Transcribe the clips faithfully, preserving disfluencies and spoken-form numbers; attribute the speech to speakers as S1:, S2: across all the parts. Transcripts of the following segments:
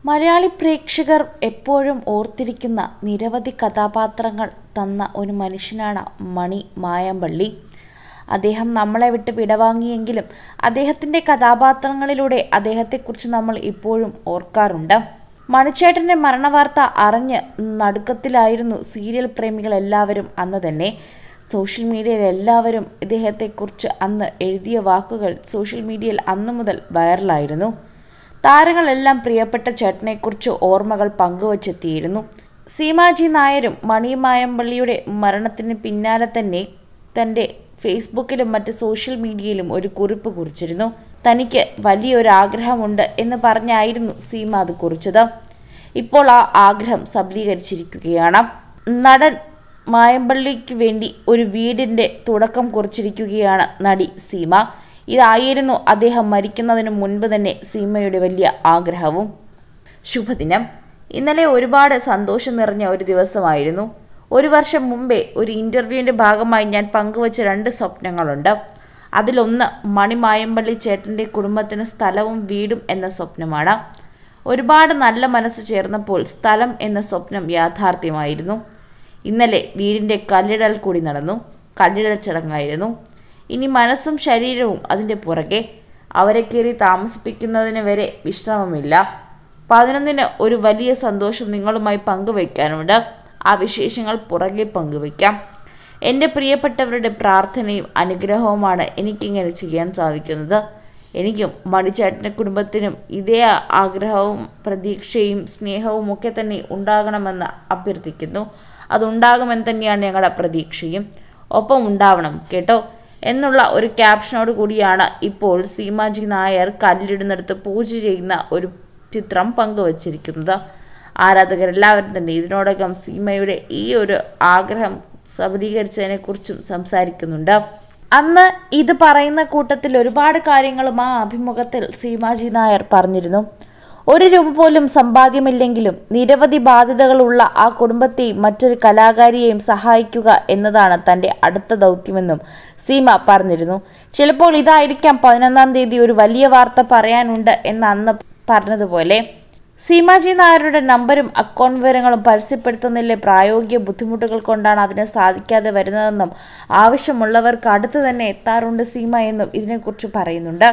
S1: മലയാളി പ്രേക്ഷകർ എപ്പോഴും ഓർത്തിരിക്കുന്ന നിരവധി കഥാപാത്രങ്ങൾ തന്ന ഒരു മനുഷ്യനാണ് മണി മായമ്പള്ളി. അദ്ദേഹം നമ്മളെ വിട്ട് വിടവാങ്ങിയെങ്കിലും അദ്ദേഹത്തിൻ്റെ കഥാപാത്രങ്ങളിലൂടെ അദ്ദേഹത്തെക്കുറിച്ച് നമ്മൾ ഇപ്പോഴും ഓർക്കാറുണ്ട്. മണിച്ചേട്ടൻ്റെ മരണവാർത്ത അറിഞ്ഞ് നടുക്കത്തിലായിരുന്നു സീരിയൽ പ്രേമികളെല്ലാവരും. അന്ന് തന്നെ സോഷ്യൽ മീഡിയയിൽ എല്ലാവരും ഇദ്ദേഹത്തെക്കുറിച്ച് അന്ന് എഴുതിയ വാക്കുകൾ സോഷ്യൽ മീഡിയയിൽ അന്നു മുതൽ വൈറലായിരുന്നു. താരങ്ങളെല്ലാം പ്രിയപ്പെട്ട ചേട്ടനെക്കുറിച്ച് ഓർമ്മകൾ പങ്കുവച്ചെത്തിയിരുന്നു. സീമാജി നായരും മണി മായമ്പള്ളിയുടെ മരണത്തിന് പിന്നാലെ തന്നെ തൻ്റെ ഫേസ്ബുക്കിലും മറ്റ് സോഷ്യൽ മീഡിയയിലും ഒരു കുറിപ്പ് കുറിച്ചിരുന്നു. തനിക്ക് വലിയൊരു ആഗ്രഹമുണ്ട് എന്ന് പറഞ്ഞായിരുന്നു സീമ അത് കുറിച്ചത്. ഇപ്പോൾ ആ ആഗ്രഹം സബലീകരിച്ചിരിക്കുകയാണ്. നടൻ മായമ്പള്ളിക്ക് വേണ്ടി ഒരു വീടിൻ്റെ തുടക്കം കുറിച്ചിരിക്കുകയാണ് നടി സീമ. ഇതായിരുന്നു അദ്ദേഹം മരിക്കുന്നതിന് മുൻപ് തന്നെ സീമയുടെ വലിയ ആഗ്രഹവും. ശുഭദിനം. ഇന്നലെ ഒരുപാട് സന്തോഷം നിറഞ്ഞ ഒരു ദിവസമായിരുന്നു. ഒരു വർഷം മുമ്പേ ഒരു ഇൻ്റർവ്യൂവിൻ്റെ ഭാഗമായി ഞാൻ പങ്കുവച്ച രണ്ട് സ്വപ്നങ്ങളുണ്ട്. അതിലൊന്ന് മണി മായമ്പള്ളി ചേട്ടൻ്റെ കുടുംബത്തിന് സ്ഥലവും വീടും എന്ന സ്വപ്നമാണ്. ഒരുപാട് നല്ല മനസ്സ് ചേർന്നപ്പോൾ സ്ഥലം എന്ന സ്വപ്നം യാഥാർത്ഥ്യമായിരുന്നു. ഇന്നലെ വീടിൻ്റെ കല്ലിടൽ കൂടി നടന്നു. കല്ലിടൽ ചടങ്ങായിരുന്നു. ഇനി മനസ്സും ശരീരവും അതിൻ്റെ പുറകെ. അവരെ കയറി താമസിപ്പിക്കുന്നതിന് വരെ വിശ്രമമില്ല. പതിനൊന്നിന് ഒരു വലിയ സന്തോഷം നിങ്ങളുമായി പങ്കുവയ്ക്കാനുണ്ട്. ആ വിശേഷങ്ങൾ പുറകെ പങ്കുവയ്ക്കാം. എൻ്റെ പ്രിയപ്പെട്ടവരുടെ പ്രാർത്ഥനയും അനുഗ്രഹവുമാണ് എനിക്കിങ്ങനെ ചെയ്യാൻ സാധിക്കുന്നത്. എനിക്കും മണിച്ചേട്ടൻ്റെ കുടുംബത്തിനും ഇതേ ആഗ്രഹവും പ്രതീക്ഷയും സ്നേഹവും ഒക്കെ തന്നെ ഉണ്ടാകണമെന്ന് അഭ്യർത്ഥിക്കുന്നു. അതുണ്ടാകുമെന്ന് തന്നെയാണ് ഞങ്ങളുടെ പ്രതീക്ഷയും. ഒപ്പം ഉണ്ടാവണം കേട്ടോ എന്നുള്ള ഒരു ക്യാപ്ഷനോട് കൂടിയാണ് ഇപ്പോൾ സീമാജി നായർ കല്ലിടുന്നിടത്ത് പൂജ ചെയ്യുന്ന ഒരു ചിത്രം പങ്കുവച്ചിരിക്കുന്നത്. ആരാധകരെല്ലാവരും തന്നെ ഇതിനോടകം സീമയുടെ ഈ ഒരു ആഗ്രഹം സബലീകരിച്ചതിനെക്കുറിച്ചും സംസാരിക്കുന്നുണ്ട്. അന്ന് ഇത് പറയുന്ന കൂട്ടത്തിൽ ഒരുപാട് കാര്യങ്ങളും ആ അഭിമുഖത്തിൽ സീമാജി നായർ പറഞ്ഞിരുന്നു. ഒരു രൂപ പോലും സമ്പാദ്യമില്ലെങ്കിലും നിരവധി ബാധ്യതകളുള്ള ആ കുടുംബത്തെയും മറ്റൊരു കലാകാരിയെയും സഹായിക്കുക എന്നതാണ് തൻ്റെ അടുത്ത ദൗത്യമെന്നും സീമ പറഞ്ഞിരുന്നു. ചിലപ്പോൾ ഇതായിരിക്കാം പതിനൊന്നാം തീയതി ഒരു വലിയ വാർത്ത പറയാനുണ്ട് എന്ന് അന്ന് പറഞ്ഞതുപോലെ. സീമാജി നായരുടെ നമ്പരും അക്കൗണ്ട് വിവരങ്ങളും പരസ്യപ്പെടുത്തുന്നതിലെ പ്രായോഗിക ബുദ്ധിമുട്ടുകൾ കൊണ്ടാണ് അതിന് സാധിക്കാതെ വരുന്നതെന്നും ആവശ്യമുള്ളവർക്ക് അടുത്ത് തന്നെ എത്താറുണ്ട് സീമ എന്നും ഇതിനെക്കുറിച്ച് പറയുന്നുണ്ട്.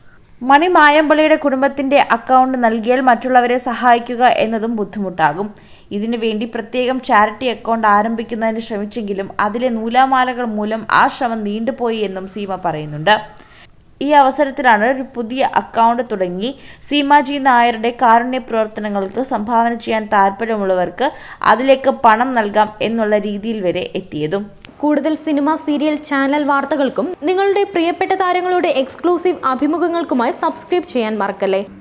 S1: മണി മായമ്പള്ളിയുടെ കുടുംബത്തിൻ്റെ അക്കൗണ്ട് നൽകിയാൽ മറ്റുള്ളവരെ സഹായിക്കുക എന്നതും ബുദ്ധിമുട്ടാകും. ഇതിനു വേണ്ടി പ്രത്യേകം ചാരിറ്റി അക്കൗണ്ട് ആരംഭിക്കുന്നതിന് ശ്രമിച്ചെങ്കിലും അതിലെ നൂലാമാലകൾ മൂലം ആ ശ്രമം നീണ്ടുപോയി എന്നും സീമ പറയുന്നുണ്ട്. ഈ അവസരത്തിലാണ് ഒരു പുതിയ അക്കൗണ്ട് തുടങ്ങി സീമാജി നായരുടെ കാരുണ്യ പ്രവർത്തനങ്ങൾക്ക് സംഭാവന ചെയ്യാൻ താല്പര്യമുള്ളവർക്ക് അതിലേക്ക് പണം നൽകാം എന്നുള്ള രീതിയിൽ വരെ എത്തിയതും.
S2: കൂടുതൽ സിനിമ, സീരിയൽ, ചാനൽ വാർത്തകൾക്കും നിങ്ങളുടെ പ്രിയപ്പെട്ട താരങ്ങളുടെ എക്സ്ക്ലൂസീവ് അഭിമുഖങ്ങൾക്കുമായി സബ്സ്ക്രൈബ് ചെയ്യാൻ മറക്കല്ലേ.